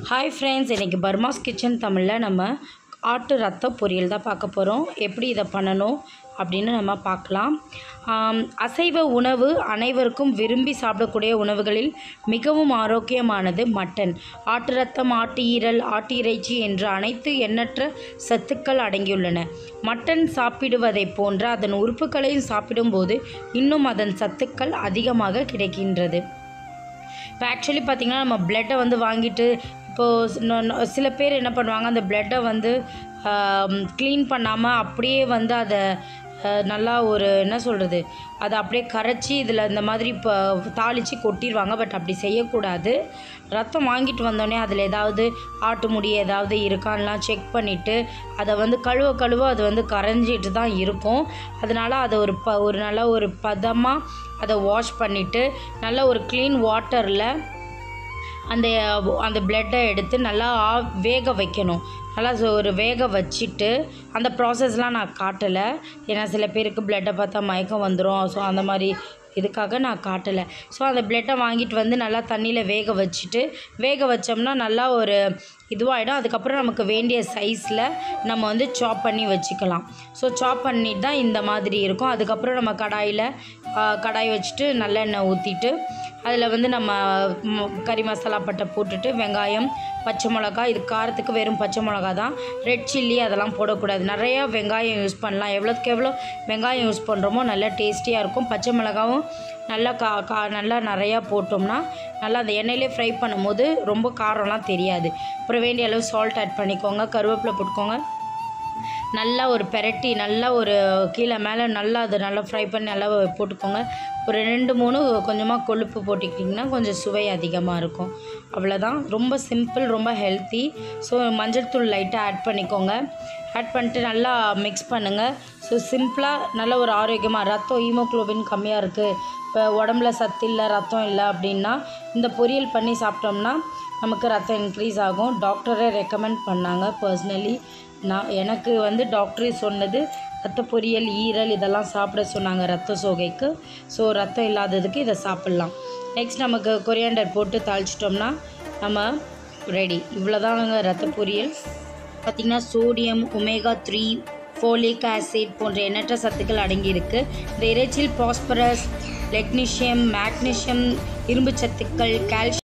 Hi friends, இன்றைக்கி பர்மாஸ் kitchen தமிழில் நம்ம ஆட்டு ரத்த பொரியல் தான் பார்க்க போகிறோம். எப்படி இதை பண்ணணும் அப்படின்னு நம்ம பார்க்கலாம். அசைவ உணவு அனைவருக்கும் விரும்பி சாப்பிடக்கூடிய உணவுகளில் மிகவும் ஆரோக்கியமானது மட்டன். ஆட்டு ரத்தம், ஆட்டு ஈரல், ஆட்டு இறைச்சி என்ற அனைத்து எண்ணற்ற சத்துக்கள் அடங்கியுள்ளன. மட்டன் சாப்பிடுவதை போன்ற அதன் உறுப்புகளையும் சாப்பிடும்போது இன்னும் அதன் சத்துக்கள் அதிகமாக கிடைக்கின்றது. இப்போ ஆக்சுவலி பார்த்திங்கன்னா, நம்ம பிளட்டை வந்து வாங்கிட்டு இப்போது சில பேர் என்ன பண்ணுவாங்க, அந்த பிளட்டை வந்து க்ளீன் பண்ணாமல் அப்படியே வந்து அதை நல்லா என்ன சொல்கிறது, அதை அப்படியே கரைச்சி இதில் இந்த மாதிரி இப்போ தாளித்து கொட்டிடுவாங்க. பட் அப்படி செய்யக்கூடாது. ரத்தம் வாங்கிட்டு வந்தோடனே அதில் ஏதாவது ஆட்டு முடி ஏதாவது இருக்கான்லாம் செக் பண்ணிவிட்டு அதை வந்து கழுவ அது வந்து கரைஞ்சிட்டு தான் இருக்கும். அதனால் அதை ஒரு நல்ல ஒரு பதமாக அதை வாஷ் பண்ணிவிட்டு நல்ல ஒரு க்ளீன் வாட்டரில் அந்த பிளட்டை எடுத்து நல்லா வேக வைக்கணும். நல்லா ஒரு வேக வச்சுட்டு, அந்த ப்ராசஸ்லாம் நான் காட்டலை. ஏன்னா சில பேருக்கு பிளட்டை பார்த்தா மயக்கம் வந்துடும். ஸோ அந்த மாதிரி இதுக்காக நான் காட்டலை. ஸோ அந்த பிளட்டை வாங்கிட்டு வந்து நல்லா தண்ணியில் வேக வச்சோம்னா நல்லா ஒரு இதுவாகிடும். அதுக்கப்புறம் நமக்கு வேண்டிய சைஸில் நம்ம வந்து சாப் பண்ணி வச்சுக்கலாம். ஸோ சாப் பண்ணிட்டு தான் இந்த மாதிரி இருக்கும். அதுக்கப்புறம் நம்ம கடாய் வச்சுட்டு நல்லெண்ணெய் ஊற்றிட்டு அதில் வந்து நம்ம கறி மசாலா பட்டை போட்டுட்டு வெங்காயம், பச்சை மிளகா, இது காரத்துக்கு வெறும் பச்சை மிளகா தான், ரெட் சில்லி அதெல்லாம் போடக்கூடாது. நிறையா வெங்காயம் யூஸ் பண்ணலாம். எவ்வளோத்துக்கு எவ்வளோ வெங்காயம் யூஸ் பண்ணுறோமோ நல்லா டேஸ்டியாக இருக்கும். பச்சை மிளகாவும் நல்லா நல்லா நிறையா போட்டோம்னா நல்லா அந்த எண்ணெயிலே ஃப்ரை பண்ணும்போது ரொம்ப காரம்லாம் தெரியாது. அப்புறம் வேண்டிய அளவு சால்ட் ஆட் பண்ணிக்கோங்க, கருவேப்பிலை போட்டுக்கோங்க. நல்லா ஒரு பெரட்டி நல்லா ஒரு கீழே மேலே நல்லா அதை நல்லா ஃப்ரை பண்ணி நல்லா போட்டுக்கோங்க. ஒரு 2-3 கொஞ்சமாக கொழுப்பு போட்டுக்கிட்டிங்கன்னா கொஞ்சம் சுவை அதிகமாக இருக்கும். அவ்வளோதான். ரொம்ப சிம்பிள், ரொம்ப ஹெல்த்தி. ஸோ மஞ்சள் தூள் லைட்டாக ஆட் பண்ணிக்கோங்க. ஆட் பண்ணிட்டு நல்லா மிக்ஸ் பண்ணுங்கள். ஸோ சிம்பிளாக நல்ல ஒரு ஆரோக்கியமாக, ரத்தம் ஹீமோக்ளோபின் கம்மியாக இருக்குது, இப்போ உடம்புல சத்து இல்லை, ரத்தம் இல்லை அப்படின்னா இந்த பொரியல் பண்ணி சாப்பிட்டோம்னா நமக்கு ரத்தம் இன்க்ரீஸ் ஆகும். டாக்டரே ரெக்கமெண்ட் பண்ணாங்க. பர்சனலி எனக்கு வந்து டாக்டரே சொன்னது ரத்த பொரியல், ஈரல் இதெல்லாம் சாப்பிட சொன்னாங்க ரத்த சோகைக்கு. ஸோ ரத்தம் இல்லாததுக்கு இதை சாப்பிட்லாம். நெக்ஸ்ட் நமக்கு கொரியாண்டர் போட்டு தாளிச்சிட்டோம்னா நம்ம ரெடி. இவ்வளோதாங்க ரத்த பொரியல். பார்த்திங்கன்னா சோடியம், ஒமேகா 3, ஃபோலிக் ஆசிட் போன்ற எண்ணற்ற சத்துக்கள் அடங்கியிருக்கு. இந்த இறைச்சியில் பாஸ்பரஸ், மெக்னீசியம், மேக்னீசியம், இரும்பு சத்துக்கள், கால்சியம்